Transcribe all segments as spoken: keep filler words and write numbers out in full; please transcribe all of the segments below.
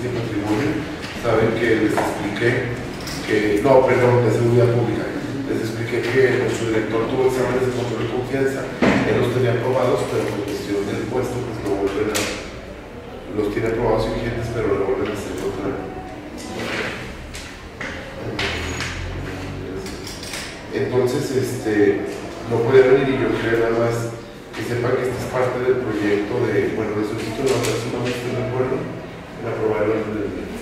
Justicia y Patrimonio, saben que les expliqué que, no, perdón, de Seguridad Pública, les expliqué que nuestro director tuvo exámenes de control de confianza, él los tenía aprobados, pero por cuestión del puesto, pues lo vuelven a, los tiene aprobados y vigentes, pero lo vuelven a hacer otra vez. Entonces, este, no podía venir y yo quería nada más que sepan que esta es parte del proyecto de, bueno, de solicito de la persona, no estoy de acuerdo en aprobarlo en el día.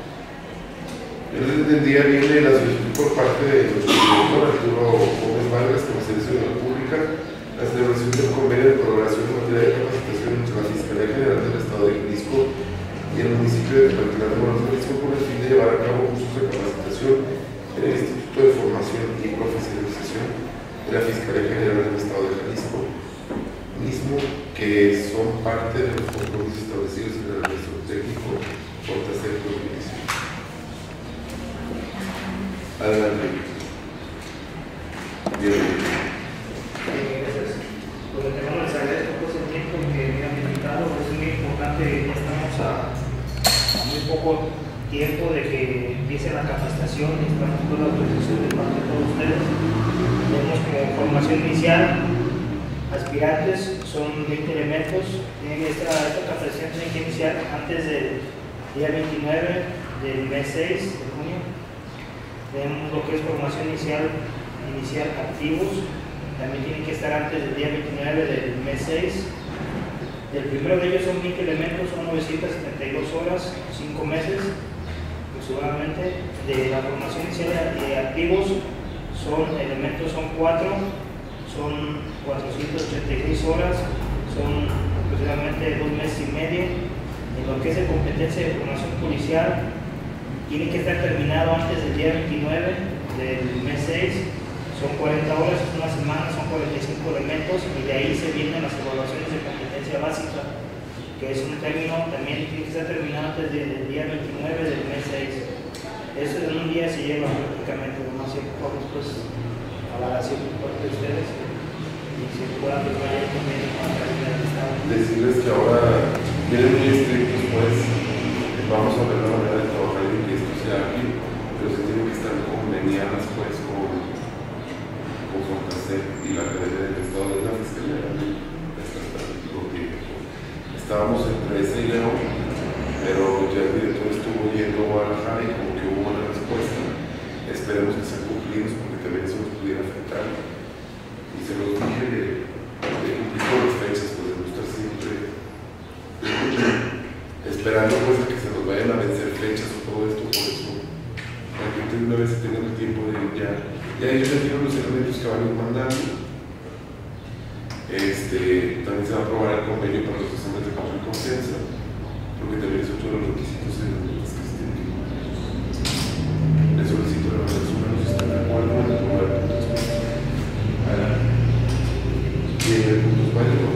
El día viene la solicitud por parte de nuestro director Arturo Gómez Vargas, como Servicio de la Pública, la celebración del convenio de colaboración en materia de capacitación entre la Fiscalía General del Estado de Jalisco y el municipio de Tlalpan de Morelos, Jalisco, con el fin de llevar a cabo cursos de capacitación en el Instituto de Formación y Profesionalización de la Fiscalía General del Estado de Jalisco, mismo que son parte de los compromisos establecidos en el registro técnico por tercer prohibición. Adelante. Bienvenido. Gracias. Pues de antemano les agradezco pues, el tiempo que me han invitado. Es muy importante, ya estamos a, a muy poco tiempo de que empiece la capacitación y estamos con la autorización de parte de todos ustedes. Tenemos como formación inicial aspirantes, son veinte elementos. Esta, esta capacitación tiene que iniciar antes del día veintinueve del mes seis de junio. Tenemos lo que es formación inicial, inicial activos, también tienen que estar antes del día veintinueve del mes seis. El primero de ellos son veinte elementos, son novecientas setenta y dos horas, cinco meses aproximadamente. De la formación inicial de activos, son elementos son cuatro, son cuatrocientas ochenta y seis horas, son aproximadamente dos meses y medio. En lo que es de competencia de formación policial, tiene que estar terminado antes del día veintinueve del mes seis, son cuarenta horas, es una semana, son cuarenta y cinco elementos, y de ahí se vienen las evaluaciones de competencia básica, que es un término, también tiene que estar terminado antes del día veintinueve del mes seis. Eso en un día se lleva prácticamente, no sé, pues a la acción por parte de ustedes, y si puedan pues vayan también a la calidad del Estado. Decirles que ahora vienen muy estrictos, pues vamos a ver la manera de trabajar y que esto sea ágil, pero se tienen que estar conveniadas pues con, con Fontaset y la Academia del Estado de la Fiscalía de estábamos entre ese y León, pero ya el director estuvo yendo a Guadalajara y como que hubo una respuesta. Esperemos que sean cumplidos porque también eso nos pudiera afectar, y se los dije de, de cumplir con las fechas, pues de no estar siempre esperando pues a que se nos vayan a vencer fechas o todo esto. Por eso, para que ustedes una vez tengan el tiempo de ya, ya ellos ya tienen los elementos que van a ir mandando. Este, también se va a aprobar el convenio para los exámenes de control y confianza, porque también es otro de los requisitos en los que se tiene que le solicito a la persona si está de acuerdo en aprobar el punto. Bien, el punto